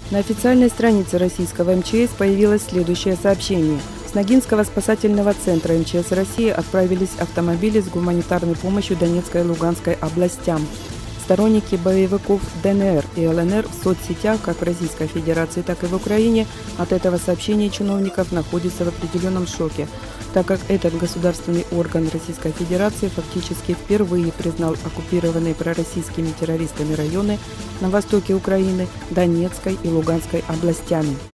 На официальной странице российского МЧС появилось следующее сообщение. С Ногинского спасательного центра МЧС России отправились автомобили с гуманитарной помощью Донецкой и Луганской областям. Сторонники боевиков ДНР и ЛНР в соцсетях, как в Российской Федерации, так и в Украине, от этого сообщения чиновников находятся в определенном шоке, так как этот государственный орган Российской Федерации фактически впервые признал оккупированные пророссийскими террористами районы на востоке Украины, Донецкой и Луганской областями.